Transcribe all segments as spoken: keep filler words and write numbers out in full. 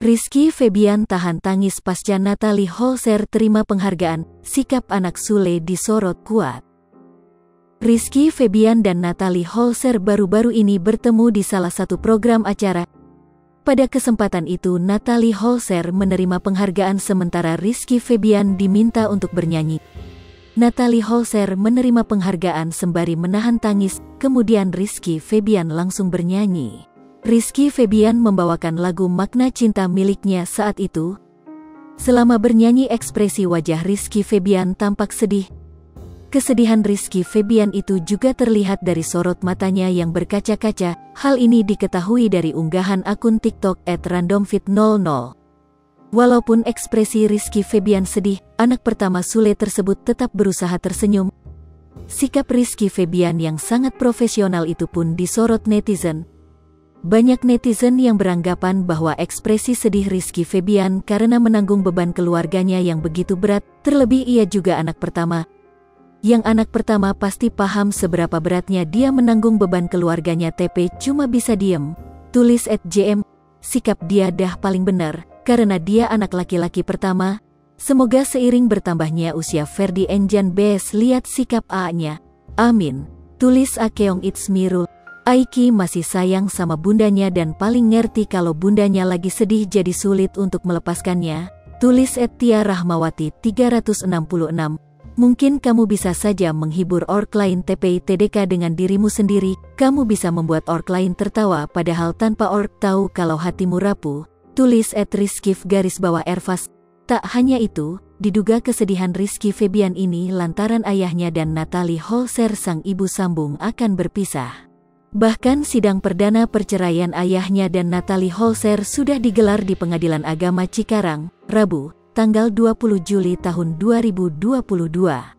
Rizky Febian tahan tangis pasca Natalie Holzer terima penghargaan, sikap anak Sule disorot kuat. Rizky Febian dan Natalie Holzer baru-baru ini bertemu di salah satu program acara. Pada kesempatan itu Natalie Holzer menerima penghargaan sementara Rizky Febian diminta untuk bernyanyi. Natalie Holzer menerima penghargaan sembari menahan tangis, kemudian Rizky Febian langsung bernyanyi. Rizky Febian membawakan lagu Makna Cinta miliknya saat itu. Selama bernyanyi ekspresi wajah Rizky Febian tampak sedih. Kesedihan Rizky Febian itu juga terlihat dari sorot matanya yang berkaca-kaca. Hal ini diketahui dari unggahan akun TikTok et randomfit nol nol. Walaupun ekspresi Rizky Febian sedih, anak pertama Sule tersebut tetap berusaha tersenyum. Sikap Rizky Febian yang sangat profesional itu pun disorot netizen. Banyak netizen yang beranggapan bahwa ekspresi sedih Rizky Febian karena menanggung beban keluarganya yang begitu berat, terlebih ia juga anak pertama. Yang anak pertama pasti paham seberapa beratnya dia menanggung beban keluarganya. T P cuma bisa diem, tulis at J M. Sikap dia dah paling benar, karena dia anak laki-laki pertama. Semoga seiring bertambahnya usia Ferdi Enjan Bes lihat sikap A-nya. Amin. Tulis Akeong It's Mirul. Aiki masih sayang sama bundanya dan paling ngerti kalau bundanya lagi sedih jadi sulit untuk melepaskannya. Tulis at Tia Rahmawati tiga ratus enam puluh enam. Mungkin kamu bisa saja menghibur ork lain. T P I T D K dengan dirimu sendiri. Kamu bisa membuat ork lain tertawa padahal tanpa ork tahu kalau hatimu rapuh. Tulis at Rizkif garis bawah Ervas. Tak hanya itu, diduga kesedihan Rizky Febian ini lantaran ayahnya dan Natalie Holzer sang ibu sambung akan berpisah. Bahkan sidang perdana perceraian ayahnya dan Natalie Holzer sudah digelar di Pengadilan Agama Cikarang, Rabu, tanggal dua puluh Juli tahun dua ribu dua puluh dua.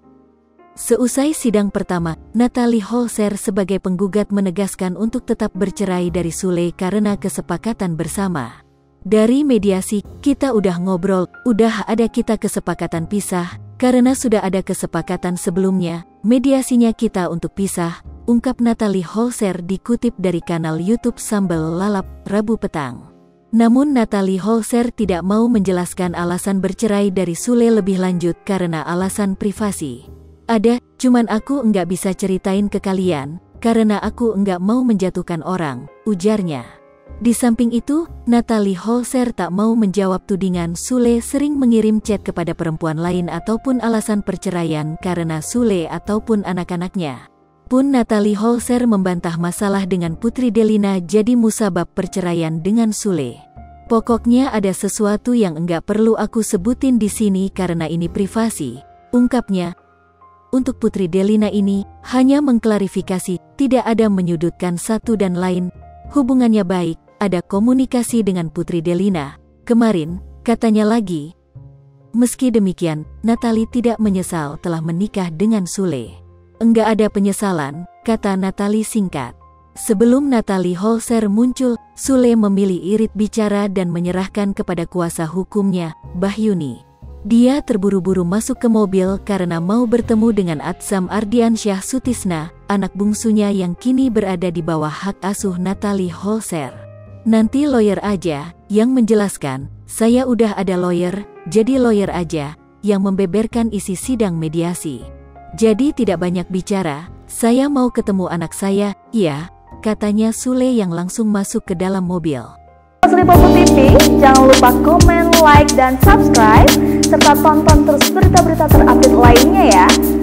Seusai sidang pertama, Natalie Holzer sebagai penggugat menegaskan untuk tetap bercerai dari Sule karena kesepakatan bersama. Dari mediasi, kita udah ngobrol, udah ada kita kesepakatan pisah, karena sudah ada kesepakatan sebelumnya, mediasinya kita untuk pisah, ungkap Natalie Holzer dikutip dari kanal YouTube Sambal Lalap, Rabu petang. Namun Natalie Holzer tidak mau menjelaskan alasan bercerai dari Sule lebih lanjut karena alasan privasi. Ada, cuman aku enggak bisa ceritain ke kalian, karena aku enggak mau menjatuhkan orang, ujarnya. Di samping itu, Natalie Holzer tak mau menjawab tudingan Sule sering mengirim chat kepada perempuan lain ataupun alasan perceraian karena Sule ataupun anak-anaknya. Pun Natalie Holzer membantah masalah dengan Putri Delina jadi musabab perceraian dengan Sule. Pokoknya ada sesuatu yang enggak perlu aku sebutin di sini karena ini privasi, ungkapnya. Untuk Putri Delina ini, hanya mengklarifikasi, tidak ada menyudutkan satu dan lain. Hubungannya baik, ada komunikasi dengan Putri Delina. Kemarin, katanya lagi. Meski demikian, Natalie tidak menyesal telah menikah dengan Sule. Enggak ada penyesalan, kata Natalie singkat. Sebelum Natalie Holzer muncul, Sule memilih irit bicara dan menyerahkan kepada kuasa hukumnya, Bahyuni. Dia terburu-buru masuk ke mobil karena mau bertemu dengan Atsam Ardiansyah Sutisna, anak bungsunya yang kini berada di bawah hak asuh Natalie Holzer. Nanti lawyer aja, yang menjelaskan, saya udah ada lawyer, jadi lawyer aja, yang membeberkan isi sidang mediasi. Jadi tidak banyak bicara, saya mau ketemu anak saya, ya, katanya Sule yang langsung masuk ke dalam mobil. Slipopo T V, jangan lupa komen, like, dan subscribe, serta tonton terus berita-berita terupdate lainnya ya.